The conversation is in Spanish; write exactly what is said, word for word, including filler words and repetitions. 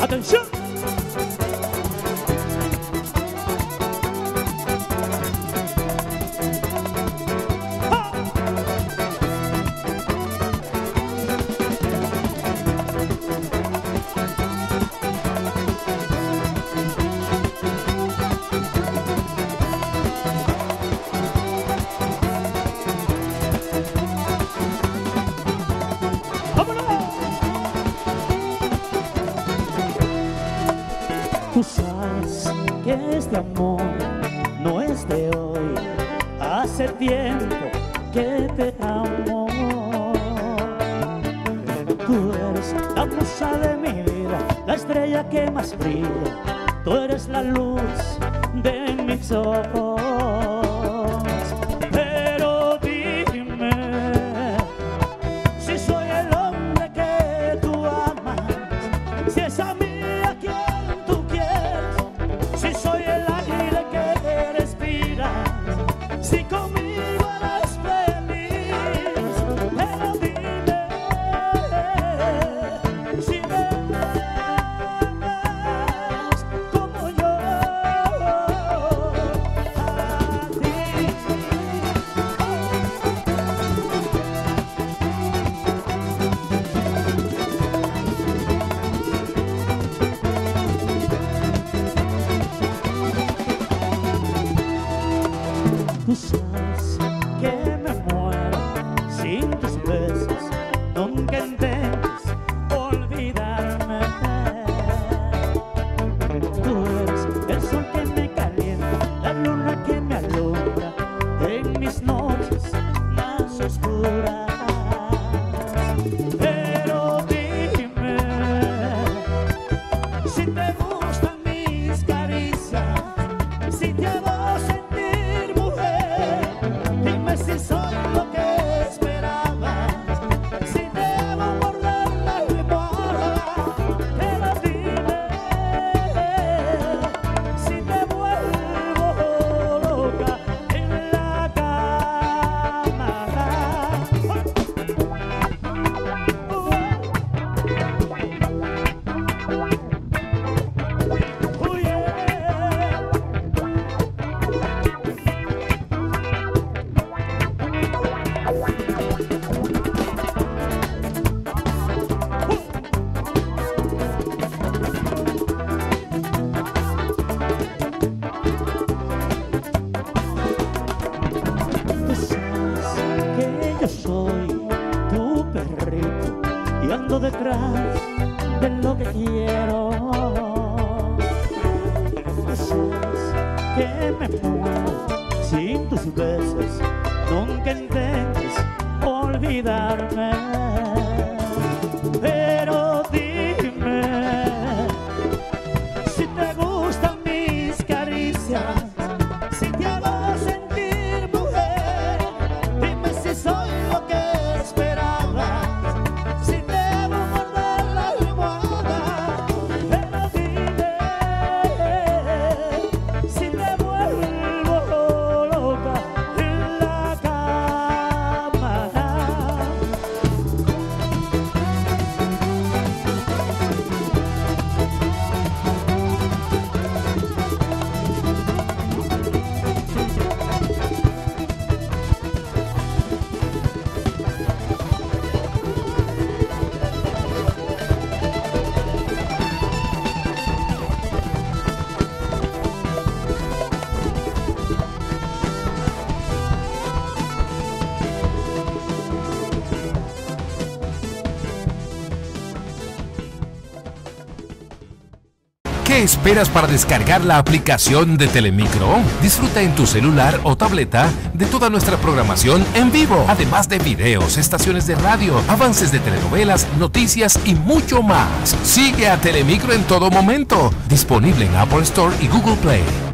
¡Atención! Tú sabes que este amor no es de hoy, hace tiempo que te amo. Tú eres la musa de mi vida, la estrella que más brilla, tú eres la luz de mis ojos. Pero dime si soy el hombre que tú amas, si es a mí a quien tú quieres, si soy el aire que respiras, si conmigo eres feliz. Pero dime si me amas como yo a ti. Tú sabes que me muero sin tus besos, nunca intentes olvidarme. Tú eres el sol que me calienta, la luna que me alumbra en mis noches más oscuras. Pero dime si te gustan mis caricias, si te hago sentir mujer. Dime si soy lo que esperabas, si te hago morder la almohada. Pero dime si te vuelvo loca en la cama. Oh, yeah. Tú sabes que yo soy tu perrito y ando detrás de lo que quiero. Tú sabes que me muero sin tus besos, nunca intentes olvidarme. Pero dime si te gustan mis caricias, si te hago sentir mujer. Dime si soy lo que esperabas, si te hago morder la almohada. Pero dime si te vuelvo loca en la cama. ¿Qué esperas para descargar la aplicación de Telemicro? Disfruta en tu celular o tableta de toda nuestra programación en vivo, además de videos, estaciones de radio, avances de telenovelas, noticias y mucho más. Sigue a Telemicro en todo momento. Disponible en Apple Store y Google Play.